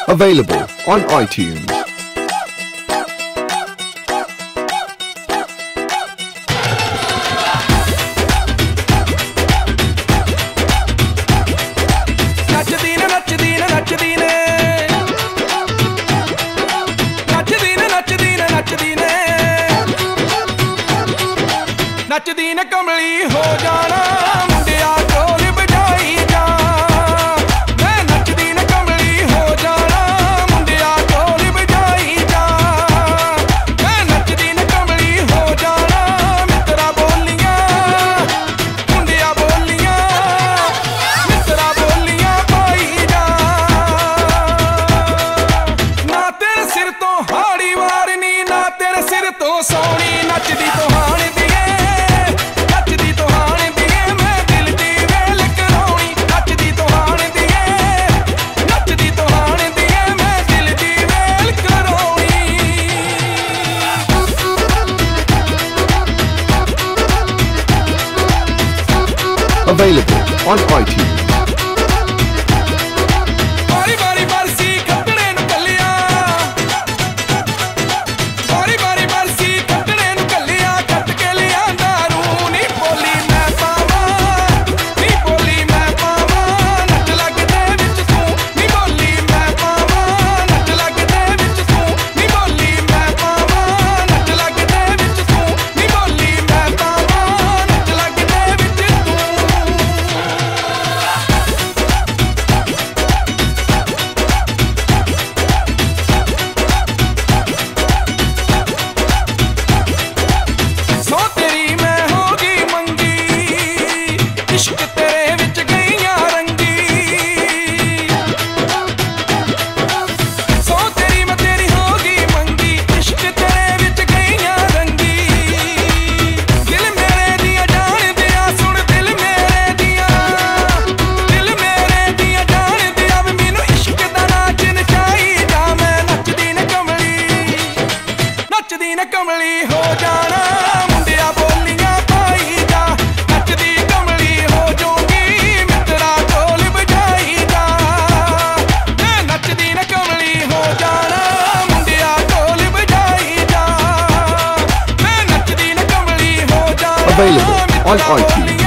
Available on iTunes. नचदी न कमली हो जाना मुंडिया ढोल बजाई जा मैं नचदी न कमली हो जाना मुंडिया ढोल बजाई जा मैं नचदी न कमली हो जाना मित्रा बोलियां मुंडिया बोलियां मित्रा बोलियां पाई जा ना तेरे सिर तो हाड़ी वारनी ना तेरे सिर तो सोनी नचदी तो हाण Available on iTunes. बारी बारी बरसी कटने नु कलिया बारी बारी बरसी कटने नु कलिया कट के लिया दारू नी बोली मैं पावा नच लगदे विच तू नी बोली मैं पावा नच लगदे विच तू नी बोली मैं पावा नच लगदे विच तू नी बोली मैं पावा नच लगदे विच तू सो तेरी मैं होगी मंगी इश्क तेरे विच गईयां रंगी सो तेरी मैं तेरी होगी मंगी इश्क तेरे विच गईयां रंगी दिल मेरे दिया जान दिया सुन दिल मेरे दिया जान दिया वे मैनू इश्क दा नाच नचाई जा मैं नचदी न कमली हो जाना मुंडिया बोलियां पाई जा नचदी कमली हो जाऊंगी मित्रा ढोल बजाई जा मैं नचदी न कमली हो जाना मुंडिया ढोल बजाई जा मैं नचदी न कमली हो जाना Available on iTunes.